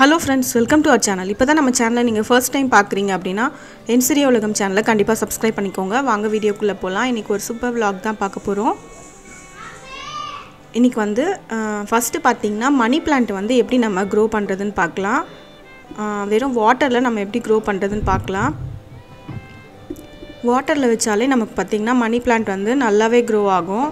Hello friends, welcome to our channel. இப்போ தான் நம்ம சேனலை நீங்கள் ஃபர்ஸ்ட் டைம் பார்க்குறீங்க அப்படின்னா yensiriyaulagam சேனலை கண்டிப்பாக சப்ஸ்கிரைப் பண்ணிக்கோங்க. வாங்க வீடியோக்குள்ளே போகலாம். இன்றைக்கி ஒரு சூப்பர் vlog தான் பார்க்க போகிறோம். இன்றைக்கி வந்து ஃபஸ்ட்டு பார்த்திங்கன்னா மணி பிளான்ட் வந்து எப்படி நம்ம க்ரோ பண்ணுறதுன்னு பார்க்கலாம். வெறும் வாட்டரில் நம்ம எப்படி க்ரோ பண்ணுறதுன்னு பார்க்கலாம். வாட்டரில் வச்சாலே நமக்கு பார்த்திங்கன்னா மணி பிளான்ட் வந்து நல்லாவே க்ரோ ஆகும்.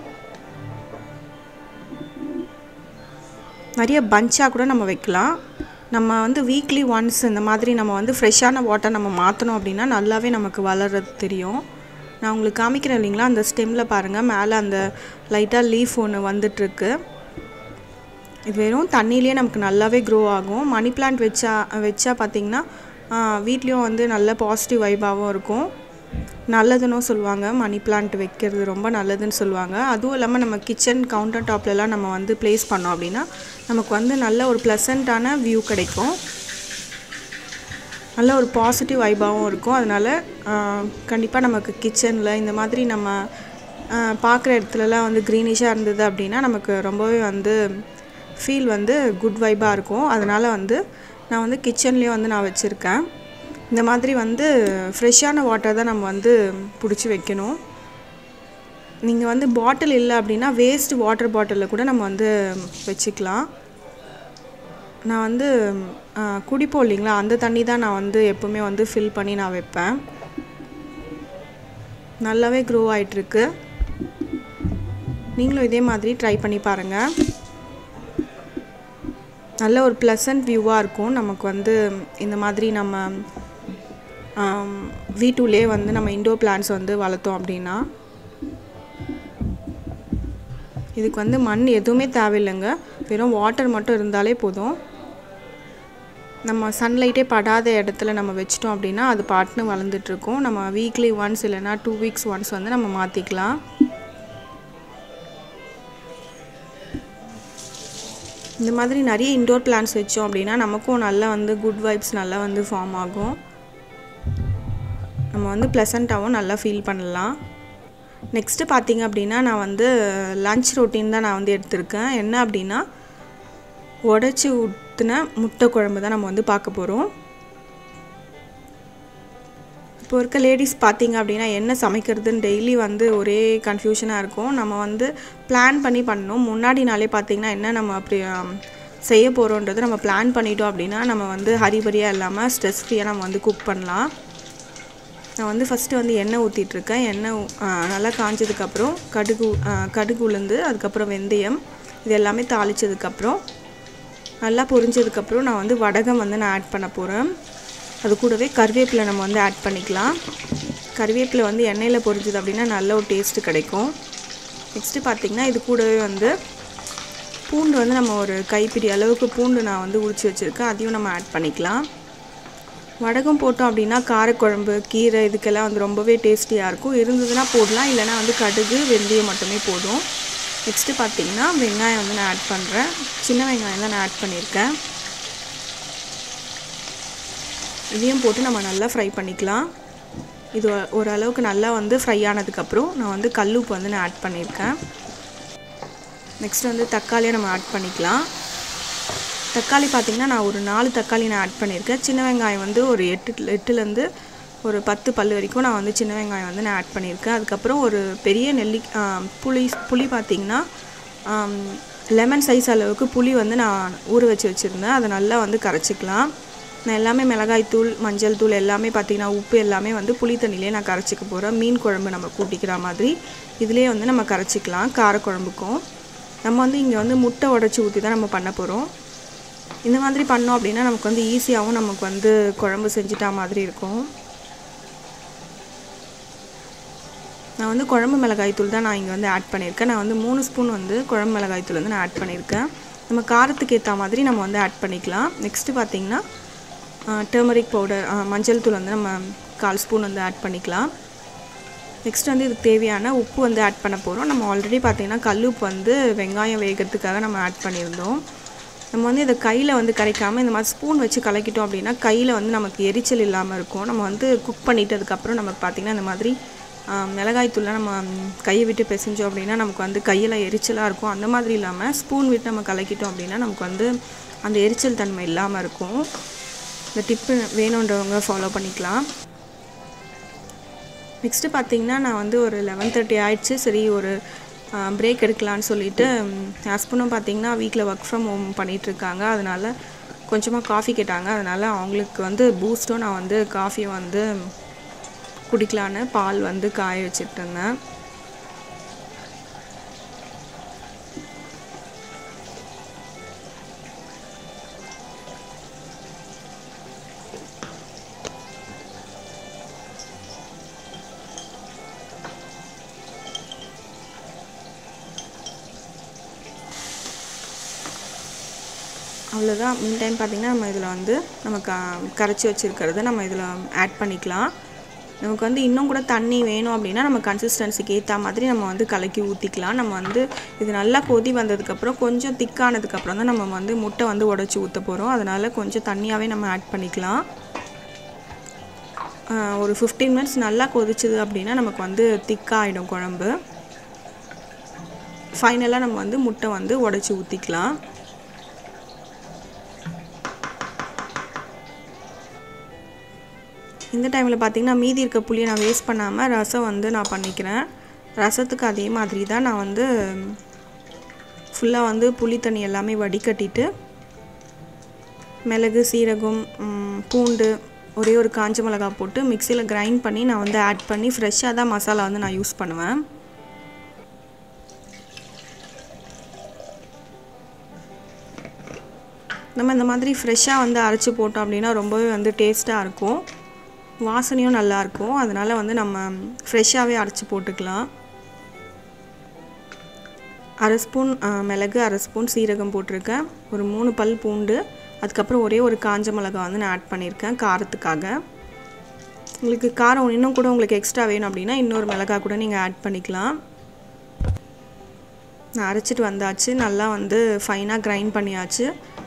நிறைய பஞ்சாக கூட நம்ம வைக்கலாம். நம்ம வந்து வீக்லி ஒன்ஸ் இந்த மாதிரி நம்ம வந்து ஃப்ரெஷ்ஷான வாட்டர் நம்ம மாற்றணும் அப்படின்னா நல்லாவே நமக்கு வளர்றது தெரியும். நான் உங்களுக்கு காமிக்கிறேன் இல்லைங்களா, அந்த ஸ்டெம்மில் பாருங்கள், மேலே அந்த லைட்டாக லீஃப் ஒன்று வந்துட்டுருக்கு. இது வெறும் தண்ணியிலே நமக்கு நல்லாவே க்ரோ ஆகும். மணி பிளான்ட் வச்சா பார்த்திங்கன்னா வீட்லேயும் வந்து நல்ல பாசிட்டிவ் வைபாகவும் இருக்கும். நல்லதுன்னு சொல்லுவாங்க. மணி பிளான்ட் வைக்கிறது ரொம்ப நல்லதுன்னு சொல்லுவாங்க. அதுவும் இல்லாமல் நம்ம கிச்சன் கவுண்டர் டாப்லலாம் நம்ம வந்து ப்ளேஸ் பண்ணோம் அப்படின்னா நமக்கு வந்து நல்ல ஒரு ப்ளசண்ட்டான வியூ கிடைக்கும். நல்ல ஒரு பாசிட்டிவ் வைபாகவும் இருக்கும். அதனால் கண்டிப்பாக நமக்கு கிச்சனில் இந்த மாதிரி நம்ம பார்க்குற இடத்துலலாம் வந்து க்ரீனிஷாக இருந்தது அப்படின்னா நமக்கு ரொம்பவே வந்து ஃபீல் வந்து குட் வைபாக இருக்கும். அதனால் வந்து நான் வந்து கிச்சன்லேயும் வந்து நான் வச்சுருக்கேன். இந்த மாதிரி வந்து ஃப்ரெஷ்ஷான வாட்டர் தான் நம்ம வந்து பிடிச்சி வைக்கணும். நீங்கள் வந்து பாட்டில் இல்லை அப்படின்னா வேஸ்ட் வாட்டர் பாட்டிலில் கூட நம்ம வந்து வச்சுக்கலாம். நான் வந்து குடிப்போம் இல்லைங்களா, அந்த தண்ணி தான் நான் வந்து எப்போவுமே வந்து ஃபில் பண்ணி நான் வைப்பேன். நல்லாவே க்ரோ ஆகிட்டுருக்கு. நீங்களும் இதே மாதிரி ட்ரை பண்ணி பாருங்கள். நல்ல ஒரு ப்ளசன்ட் வியூவாக இருக்கும். நமக்கு வந்து இந்த மாதிரி நம்ம வீட்டுள்ளே வந்து நம்ம இண்டோர் பிளான்ட்ஸ் வந்து வளர்த்தோம் அப்படின்னா இதுக்கு வந்து மண் எதுவுமே தேவையில்லைங்க. வெறும் வாட்டர் மட்டும் இருந்தாலே போதும். நம்ம சன்லைட்டே படாத இடத்துல நம்ம வச்சிட்டோம் அப்படின்னா அது பாட்டுன்னு வளர்ந்துட்டுருக்கும். நம்ம வீக்லி ஒன்ஸ் இல்லைன்னா 2 வீக்ஸ் ஒன்ஸ் வந்து நம்ம மாற்றிக்கலாம். இந்த மாதிரி நிறைய இண்டோர் பிளான்ட்ஸ் வச்சோம் அப்படின்னா நமக்கும் நல்லா வந்து குட் வைப்ஸ் நல்லா வந்து ஃபார்ம் ஆகும். நம்ம வந்து ப்ளசண்ட்டாகவும் நல்லா ஃபீல் பண்ணலாம். நெக்ஸ்ட்டு பார்த்திங்க அப்படின்னா நான் வந்து லன்ச் ரொட்டீன் தான் நான் வந்து எடுத்திருக்கேன். என்ன அப்படின்னா உடச்சி ஊற்றின முட்டை குழம்பு தான் நம்ம வந்து பார்க்க போகிறோம். இப்போ இருக்க லேடிஸ் பார்த்திங்க அப்படின்னா என்ன சமைக்கிறதுன்னு டெய்லி வந்து ஒரே கன்ஃபியூஷனாக இருக்கும். நம்ம வந்து பிளான் பண்ணி பண்ணணும். முன்னாடி நாளே பார்த்திங்கன்னா என்ன நம்ம அப்படி செய்ய போகிறோன்றது நம்ம பிளான் பண்ணிட்டோம் அப்படின்னா நம்ம வந்து ஹரிபரியாக இல்லாமல் ஸ்ட்ரெஸ் ஃப்ரீயாக நம்ம வந்து குக் பண்ணலாம். நான் வந்து ஃபஸ்ட்டு வந்து எண்ணெய் ஊற்றிட்டுருக்கேன். எண்ணெய் நல்லா காஞ்சதுக்கப்புறம் கடுகு உளுந்து, அதுக்கப்புறம் வெந்தயம், இது எல்லாமே தாளித்ததுக்கப்புறம் நல்லா பொரிஞ்சதுக்கப்புறம் நான் வந்து வடகம் வந்து நான் ஆட் பண்ண போகிறேன். அது கூடவே கருவேப்பிலை நம்ம வந்து ஆட் பண்ணிக்கலாம். கருவேப்பிலை வந்து எண்ணெயில் பொரிஞ்சது அப்படின்னா நல்ல ஒரு டேஸ்ட்டு கிடைக்கும். நெக்ஸ்ட்டு பார்த்திங்கன்னா இது கூடவே வந்து பூண்டு வந்து நம்ம ஒரு கைப்பிடி அளவுக்கு பூண்டு நான் வந்து உரித்து வச்சுருக்கேன். அதையும் நம்ம ஆட் பண்ணிக்கலாம். வடகம் போட்டோம் அப்படின்னா காரக்குழம்பு, கீரை இதுக்கெல்லாம் வந்து ரொம்பவே டேஸ்டியாக இருக்கும். இருந்ததுன்னா போடலாம், இல்லைனா வந்து கடுகு வெந்தயம் மட்டுமே போதும். நெக்ஸ்ட்டு பார்த்திங்கன்னா வெங்காயம் வந்து நான் ஆட் பண்ணுறேன். சின்ன வெங்காயம் தான் நான் ஆட் பண்ணியிருக்கேன். இதையும் போட்டு நம்ம நல்லா ஃப்ரை பண்ணிக்கலாம். இது ஓரளவுக்கு நல்லா வந்து ஃப்ரை ஆனதுக்கப்புறம் நான் வந்து கல்லுப்பு வந்து நான் ஆட் பண்ணியிருக்கேன். நெக்ஸ்ட் வந்து தக்காளியை நம்ம ஆட் பண்ணிக்கலாம். தக்காளி பார்த்திங்கன்னா நான் ஒரு 4 தக்காளி நான் ஆட் பண்ணியிருக்கேன். சின்ன வெங்காயம் வந்து ஒரு 8லேருந்து ஒரு 10 பல் வரைக்கும் நான் வந்து சின்ன வெங்காயம் வந்து நான் ஆட் பண்ணியிருக்கேன். அதுக்கப்புறம் ஒரு பெரிய புளி பார்த்திங்கன்னா லெமன் சைஸ் அளவுக்கு புளி வந்து நான் ஊற வச்சுருந்தேன். அதை நல்லா வந்து கரைச்சிக்கலாம். நான் எல்லாமே மிளகாய்த்தூள், மஞ்சள் தூள் எல்லாமே பார்த்திங்கன்னா உப்பு எல்லாமே வந்து புளி தண்ணியிலே நான் கரைச்சிக்க போகிறேன். மீன் குழம்பு நம்ம கூட்டிக்கிற மாதிரி இதிலே வந்து நம்ம கரைச்சிக்கலாம். காரக்குழம்புக்கும் நம்ம வந்து இங்கே வந்து முட்டை உடச்சி ஊற்றி தான் நம்ம பண்ண போகிறோம். இந்த மாதிரி பண்ணோம் அப்படின்னா நமக்கு வந்து ஈஸியாகவும் நமக்கு வந்து குழம்பு செஞ்சிட்டா மாதிரி இருக்கும். நான் வந்து குழம்பு மிளகாய்த்தூள் தான் நான் இங்கே வந்து ஆட் பண்ணியிருக்கேன். நான் வந்து 3 ஸ்பூன் வந்து குழம்பு மிளகாய்த்தூள் வந்து நான் ஆட் பண்ணியிருக்கேன். நம்ம காரத்துக்கு ஏற்ற மாதிரி நம்ம வந்து ஆட் பண்ணிக்கலாம். நெக்ஸ்ட்டு பார்த்திங்கன்னா டர்மரிக் பவுடர், மஞ்சள் தூள் வந்து நம்ம 1/4 ஸ்பூன் வந்து ஆட் பண்ணிக்கலாம். நெக்ஸ்ட் வந்து இதுக்கு தேவையான உப்பு வந்து ஆட் பண்ண போகிறோம். நம்ம ஆல்ரெடி பார்த்திங்கன்னா கல்லுப்பு வந்து வெங்காயம் வேகிறதுக்காக நம்ம ஆட் பண்ணியிருந்தோம். நம்ம வந்து இதை கையில் வந்து கரைக்காமல் இந்த மாதிரி ஸ்பூன் வச்சு கலக்கிட்டோம் அப்படின்னா கையில் வந்து நமக்கு எரிச்சல் இல்லாமல் இருக்கும். நம்ம வந்து குக் பண்ணிவிட்டு அதுக்கப்புறம் நமக்கு பார்த்திங்கன்னா இந்த மாதிரி மிளகாய்த்தூள்லாம் நம்ம கையை விட்டு பிசைஞ்சோம் அப்படின்னா நமக்கு வந்து கையில் எரிச்சலாக இருக்கும். அந்த மாதிரி இல்லாமல் ஸ்பூன் விட்டு நம்ம கலக்கிட்டோம் அப்படின்னா நமக்கு வந்து அந்த எரிச்சல் தன்மை இல்லாமல் இருக்கும். இந்த டிப்பு வேணுன்றவங்க ஃபாலோ பண்ணிக்கலாம். நெக்ஸ்ட்டு பார்த்திங்கன்னா நான் வந்து ஒரு 11:30 ஆயிடுச்சு. சரி ஒரு பிரேக் எடுக்கலான்னு சொல்லிவிட்டு ஹஸ்பண்டும் பார்த்திங்கன்னா வீட்டில் ஒர்க் ஃப்ரம் ஹோம் பண்ணிகிட்ருக்காங்க. அதனால் கொஞ்சமாக காஃபி கேட்டாங்க. அதனால் அவங்களுக்கு வந்து பூஸ்ட்டும் நான் வந்து காஃபியும் வந்து குடிக்கலான்னு பால் வந்து காய வச்சுட்டு இருந்தேன். அவ்வளோதான். மீன் டைம் பார்த்திங்கன்னா நம்ம இதில் வந்து நம்ம கரைச்சி வச்சுருக்கிறத நம்ம இதில் ஆட் பண்ணிக்கலாம். நமக்கு வந்து இன்னும் கூட தண்ணி வேணும் அப்படின்னா நம்ம கன்சிஸ்டன்சிக்கு ஏற்ற மாதிரி நம்ம வந்து கலக்கி ஊற்றிக்கலாம். நம்ம வந்து இது நல்லா கொதி வந்ததுக்கப்புறம் கொஞ்சம் திக்கானதுக்கப்புறம் தான் நம்ம வந்து முட்டை வந்து உடச்சி ஊற்ற போகிறோம். அதனால் கொஞ்சம் தண்ணியாகவே நம்ம ஆட் பண்ணிக்கலாம். ஒரு 15 மினிட்ஸ் நல்லா கொதிச்சுது அப்படின்னா நமக்கு வந்து திக்காகிடும் குழம்பு. ஃபைனலாக நம்ம வந்து முட்டை வந்து உடச்சி ஊற்றிக்கலாம். இந்த டைமில் பார்த்திங்கன்னா மீதி இருக்க புளியை நான் வேஸ்ட் பண்ணாமல் ரசம் வந்து நான் பண்ணிக்கிறேன். ரசத்துக்கு அதே மாதிரி தான் நான் வந்து ஃபுல்லாக வந்து புளி தண்ணி எல்லாமே வடிகட்டிட்டு மிளகு, சீரகம், பூண்டு, ஒரே ஒரு காஞ்ச மிளகாய் போட்டு மிக்சியில் கிரைண்ட் பண்ணி நான் வந்து ஆட் பண்ணி ஃப்ரெஷ்ஷாக தான் மசாலா வந்து நான் யூஸ் பண்ணுவேன். நம்ம இந்த மாதிரி ஃப்ரெஷ்ஷாக வந்து அரைச்சி போட்டோம் அப்படின்னா ரொம்பவே வந்து டேஸ்ட்டாக இருக்கும், வாசனையும் நல்லாயிருக்கும். அதனால் வந்து நம்ம ஃப்ரெஷ்ஷாகவே அரைச்சி போட்டுக்கலாம். 1/2 ஸ்பூன் மிளகு, 1/2 ஸ்பூன் சீரகம் போட்டிருக்கேன். ஒரு 3 பல் பூண்டு, அதுக்கப்புறம் ஒரே ஒரு காஞ்ச மிளகாய் வந்து நான் ஆட் பண்ணியிருக்கேன் காரத்துக்காக. உங்களுக்கு காரம் இன்னும் கூட உங்களுக்கு எக்ஸ்ட்ரா வேணும் அப்படின்னா இன்னொரு மிளகாய் கூட நீங்கள் ஆட் பண்ணிக்கலாம். நான் அரைச்சிட்டு வந்தாச்சு. நல்லா வந்து ஃபைனாக கிரைண்ட் பண்ணியாச்சு.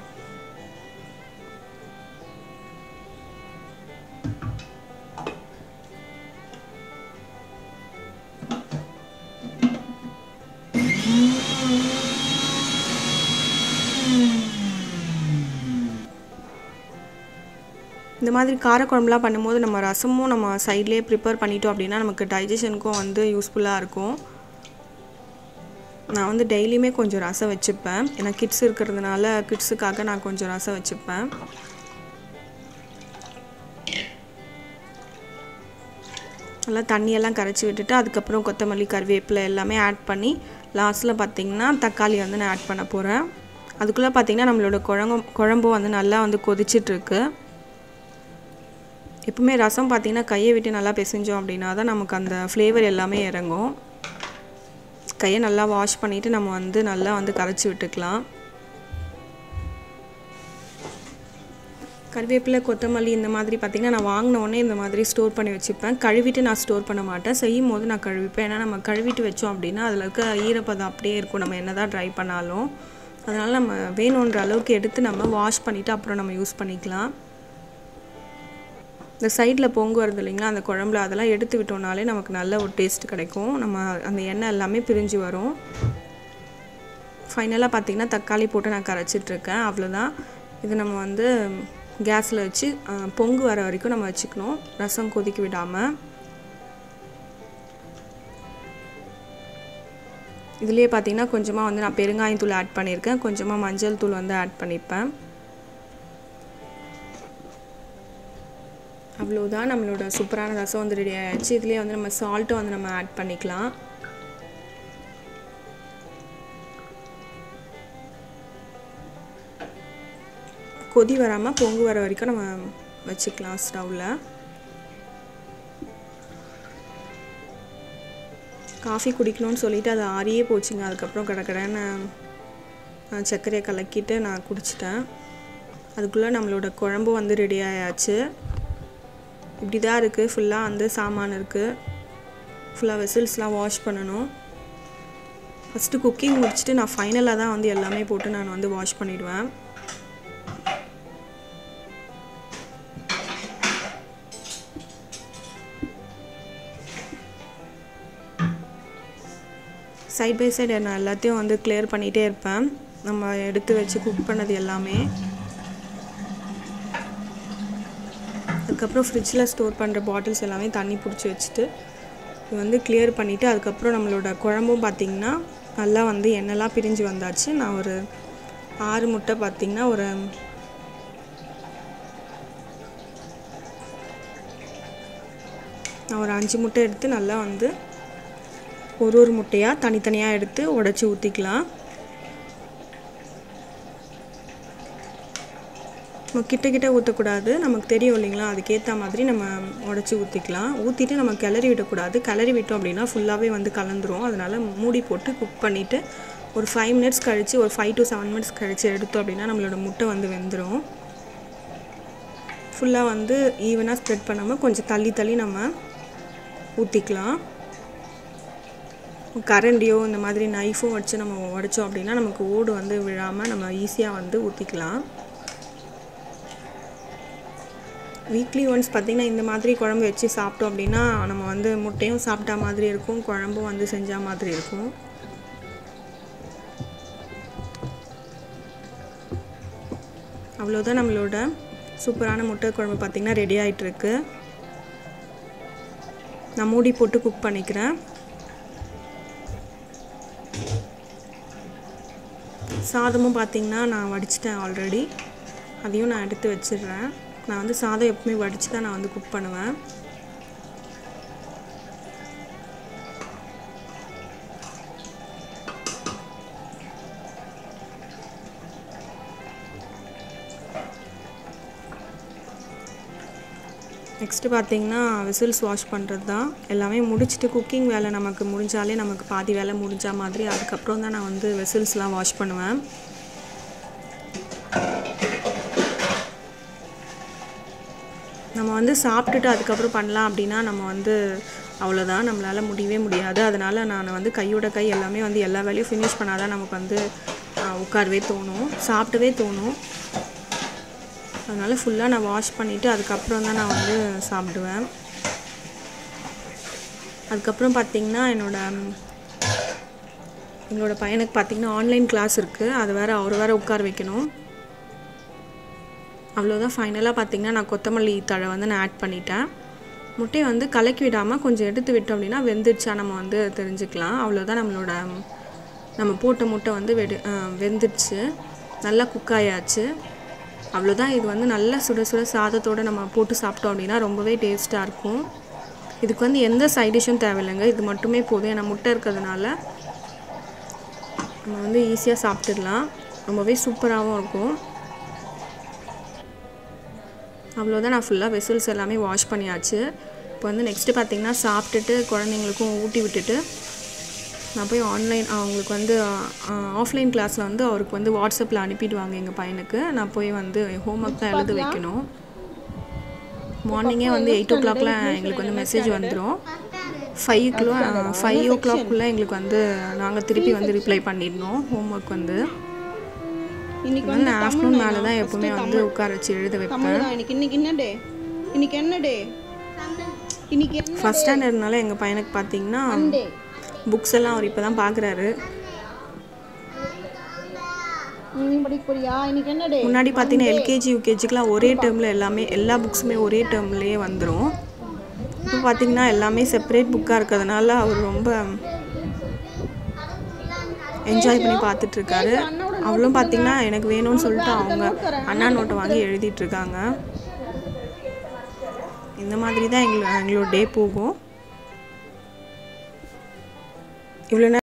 இந்த மாதிரி காரக்குழம்புலாம் பண்ணும்போது நம்ம ரசமும் நம்ம சைட்லேயே ப்ரிப்பேர் பண்ணிட்டோம் அப்படின்னா நமக்கு டைஜஷனுக்கும் வந்து யூஸ்ஃபுல்லாக இருக்கும். நான் வந்து டெய்லியுமே கொஞ்சம் ரசம் வச்சுப்பேன். ஏன்னா கிட்ஸ் இருக்கிறதுனால கிட்ஸுக்காக நான் கொஞ்சம் ரசம் வச்சுப்பேன். நல்லா தண்ணியெல்லாம் கரைச்சி விட்டுட்டு அதுக்கப்புறம் கொத்தமல்லி, கருவேப்பிலை எல்லாமே ஆட் பண்ணி லாஸ்ட்டில் பார்த்திங்கன்னா தக்காளி வந்து நான் ஆட் பண்ண போகிறேன். அதுக்குள்ளே பார்த்திங்கன்னா நம்மளோட குழம்பும் வந்து நல்லா வந்து கொதிச்சிட்ருக்கு. எப்பவுமே ரசம் பார்த்திங்கன்னா கையை விட்டு நல்லா பிசைஞ்சோம் அப்படின்னா தான் நமக்கு அந்த ஃப்ளேவர் எல்லாமே இறங்கும். கையை நல்லா வாஷ் பண்ணிவிட்டு நம்ம வந்து நல்லா வந்து கரைச்சி விட்டுக்கலாம். கருவேப்பிலை, கொத்தமல்லி இந்த மாதிரி பார்த்திங்கன்னா நான் வாங்கின உடனே இந்த மாதிரி ஸ்டோர் பண்ணி வச்சுப்பேன். கழுவிட்டு நான் ஸ்டோர் பண்ண மாட்டேன். செய்யும் போது நான் கழுவிப்பேன். ஏன்னா நம்ம கழுவிட்டு வச்சோம் அப்படின்னா அதில் இருக்க ஈரப்பதம் அப்படியே இருக்கும் நம்ம என்ன தான் ட்ரை பண்ணாலும். அதனால் நம்ம வேணுன்ற அளவுக்கு எடுத்து நம்ம வாஷ் பண்ணிவிட்டு அப்புறம் நம்ம யூஸ் பண்ணிக்கலாம். இந்த சைடில் பொங்கு வருது இல்லைங்களா அந்த குழம்புல, அதெல்லாம் எடுத்து விட்டோம்னாலே நமக்கு நல்ல ஒரு டேஸ்ட் கிடைக்கும். நம்ம அந்த எண்ணெய் எல்லாமே பிரிஞ்சு வரும். ஃபைனலாக பார்த்திங்கன்னா தக்காளி போட்டு நான் கரைச்சிட்ருக்கேன். அவ்வளோதான். இது நம்ம வந்து கேஸில் வச்சு பொங்கு வர வரைக்கும் நம்ம வச்சுக்கணும், ரசம் கொதிக்க விடாமல். இதுலேயே பார்த்திங்கன்னா கொஞ்சமாக வந்து நான் பெருங்காயத்தூள் ஆட் பண்ணியிருக்கேன், கொஞ்சமாக மஞ்சள் தூள் வந்து ஆட் பண்ணிப்பேன். அவ்வளோதான், நம்மளோட சூப்பரான ரசம் வந்து ரெடி ஆகிடுச்சு. இதுலேயே வந்து நம்ம சால்ட்டும் வந்து நம்ம ஆட் பண்ணிக்கலாம். கொதி வராமல் பொங்கு வர வரைக்கும் நம்ம வச்சுக்கலாம் ஸ்டவ்வில். காஃபி குடிக்கணும்னு சொல்லிவிட்டு அது ஆறியே போச்சுங்க. அதுக்கப்புறம் கடக்கடன்னு சர்க்கரையை கலக்கிட்டு நான் குடிச்சிட்டேன். அதுக்குள்ளே நம்மளோட குழம்பு வந்து ரெடி ஆயாச்சு. இப்படி தான் இருக்குது. ஃபுல்லாக வந்து சாமான் இருக்குது. ஃபுல்லாக வெசில்ஸ்லாம் வாஷ் பண்ணணும். ஃபஸ்ட்டு குக்கிங் முடிச்சுட்டு நான் ஃபைனலாக தான் வந்து எல்லாமே போட்டு நான் வந்து வாஷ் பண்ணிவிடுவேன். சைட் பை சைடு நான் எல்லாத்தையும் வந்து கிளியர் பண்ணிகிட்டே இருப்பேன். நம்ம எடுத்து வச்சு குக் பண்ணது எல்லாமே. அதுக்கப்புறம் ஃப்ரிட்ஜில் ஸ்டோர் பண்ணுற பாட்டில்ஸ் எல்லாமே தண்ணி பிடிச்சி வச்சுட்டு இது வந்து கிளியர் பண்ணிவிட்டு, அதுக்கப்புறம் நம்மளோட குழம்பும் பார்த்திங்கன்னா நல்லா வந்து எண்ணெய்லாம் பிரிஞ்சு வந்தாச்சு. நான் ஒரு 6 முட்டை பார்த்திங்கன்னா நான் ஒரு 5 முட்டை எடுத்து நல்லா வந்து ஒரு முட்டையாக தனித்தனியாக எடுத்து உடச்சி ஊற்றிக்கலாம். நம்ம கிட்ட ஊற்றக்கூடாது, நமக்கு தெரியும் இல்லைங்களா, அதுக்கேற்ற மாதிரி நம்ம உடச்சி ஊற்றிக்கலாம். ஊற்றிட்டு நம்ம கிளறி விடக்கூடாது. கிளறி விட்டோம் அப்படின்னா ஃபுல்லாகவே வந்து கலந்துரும். அதனால் மூடி போட்டு குக் பண்ணிவிட்டு ஒரு 5 மினிட்ஸ் கழித்து, ஒரு 5 to 7 மினிட்ஸ் கழித்து எடுத்தோம் அப்படின்னா நம்மளோட முட்டை வந்து வெந்துடும். ஃபுல்லாக வந்து ஈவனாக ஸ்ப்ரெட் பண்ணாமல் கொஞ்சம் தள்ளி நம்ம ஊற்றிக்கலாம். கரண்டியோ இந்த மாதிரி நைஃபும் வச்சு நம்ம உடைச்சோம் அப்படின்னா நமக்கு ஓடு வந்து விழாமல் நம்ம ஈஸியாக வந்து ஊற்றிக்கலாம். வீக்லி ஒன்ஸ் பார்த்திங்கன்னா இந்த மாதிரி குழம்பு வச்சு சாப்பிட்டோம் அப்படின்னா நம்ம வந்து முட்டையும் சாப்பிட்டா மாதிரி இருக்கும், குழம்பும் வந்து செஞ்ச மாதிரி இருக்கும். அவ்வளோதான், நம்மளோட சூப்பரான முட்டை குழம்பு பார்த்திங்கன்னா ரெடி ஆகிட்டுருக்கு. நான் மூடி போட்டு குக் பண்ணிக்கிறேன். சாதமும் பார்த்திங்கன்னா நான் வடிச்சிட்டேன் ஆல்ரெடி, அதையும் நான் எடுத்து வச்சிடுறேன். நான் வந்து சாதம் எப்பவுமே வடித்து தான் நான் வந்து குக் பண்ணுவேன். நெக்ஸ்ட்டு பார்த்திங்கன்னா விசில்ஸ் வாஷ் பண்ணுறது தான். எல்லாமே முடிச்சுட்டு குக்கிங் வேலை நமக்கு முடிஞ்சாலே நமக்கு பாதி வேலை முடிஞ்ச மாதிரி. அதுக்கப்புறம் தான் நான் வந்து விசில்ஸ்லாம் வாஷ் பண்ணுவேன். நம்ம வந்து சாப்பிட்டுட்டு அதுக்கப்புறம் பண்ணலாம் அப்படின்னா நம்ம வந்து அவ்வளோதான், நம்மளால் முடியவே முடியாது. அதனால் நான் வந்து கையோட கை எல்லாமே வந்து எல்லா வேலையும் ஃபினிஷ் பண்ணால் தான் நமக்கு வந்து உட்காரவே தோணும், சாப்பிட்டவே தோணும். அதனால் ஃபுல்லாக நான் வாஷ் பண்ணிவிட்டு அதுக்கப்புறம் தான் நான் வந்து சாப்பிடுவேன். அதுக்கப்புறம் பார்த்திங்கன்னா எங்களோட பையனுக்கு பார்த்திங்கன்னா ஆன்லைன் கிளாஸ் இருக்குது. அது வேறு அவர் வேறு உட்கார வைக்கணும். அவ்வளோதான். ஃபைனலாக பார்த்திங்கன்னா நான் கொத்தமல்லி தழை வந்து நான் ஆட் பண்ணிட்டேன். முட்டையை வந்து கலக்கி விடாமல் கொஞ்சம் எடுத்து விட்டோம் அப்படின்னா வெந்துடுச்சா நம்ம வந்து தெரிஞ்சுக்கலாம். அவ்வளோதான், நம்ம போட்ட முட்டை வந்து வெந்துடுச்சு, நல்லா குக் ஆயாச்சு. அவ்வளோதான். இது வந்து நல்லா சுட சுட சாதத்தோடு நம்ம போட்டு சாப்பிட்டோம் அப்படின்னா ரொம்பவே டேஸ்ட்டாக இருக்கும். இதுக்கு வந்து எந்த சைட் டிஷ்ஷும் தேவையில்லைங்க, இது மட்டுமே போதும். ஏன்னா முட்டை இருக்கிறதுனால நம்ம வந்து ஈஸியாக சாப்பிட்டுடலாம், ரொம்பவே சூப்பராகவும் இருக்கும். அவ்வளோதான், நான் ஃபுல்லாக வெசல்ஸ் எல்லாமே வாஷ் பண்ணியாச்சு. இப்போ வந்து நெக்ஸ்ட்டு பார்த்திங்கன்னா சாப்பிட்டுட்டு குழந்தைங்களுக்கும் ஊட்டி விட்டுட்டு நான் போய் அவங்களுக்கு வந்து ஆஃப்லைன் கிளாஸில் வந்து அவருக்கு வந்து வாட்ஸ்அப்பில் அனுப்பிடுவாங்க எங்கள் பையனுக்கு. நான் போய் வந்து ஹோம் ஒர்க் தான் எழுத வைக்கணும். மார்னிங்கே வந்து 8 o'clock எங்களுக்கு வந்து மெசேஜ் வந்துடும். 5 o'clock எங்களுக்கு வந்து நாங்கள் திருப்பி வந்து ரிப்ளை பண்ணிடணும் ஹோம் ஒர்க் வந்து. இன்னைக்கு வந்து ஆஃப்டர்நூன் மேலே தான் எப்பவுமே வந்து உட்கார வச்சு எழுத வைப்பேன். இன்னைக்கு என்ன டே? ஃபஸ்ட் ஸ்டாண்டர்ட்னால எங்கள் பையனுக்கு பார்த்தீங்கன்னா புக்ஸ் எல்லாம் அவர் இப்போ தான் பார்க்குறாரு. முன்னாடி பார்த்தீங்கன்னா எல்கேஜி யூகேஜிக்கெலாம் ஒரே டேர்மில் எல்லா புக்ஸுமே ஒரே டேர்ம்லேயே வந்துடும். இப்போ பார்த்தீங்கன்னா எல்லாமே செப்பரேட் புக்காக இருக்கிறதுனால அவர் ரொம்ப என்ஜாய் பண்ணி பார்த்துட்ருக்காரு. அவளும் பார்த்திங்கன்னா எனக்கு வேணும்னு சொல்லிட்டு அவங்க அண்ணா நோட்டை வாங்கி எழுதிட்டுருக்காங்க. இந்த மாதிரி தான் எங்களோட டே போகும். இவ்வளோ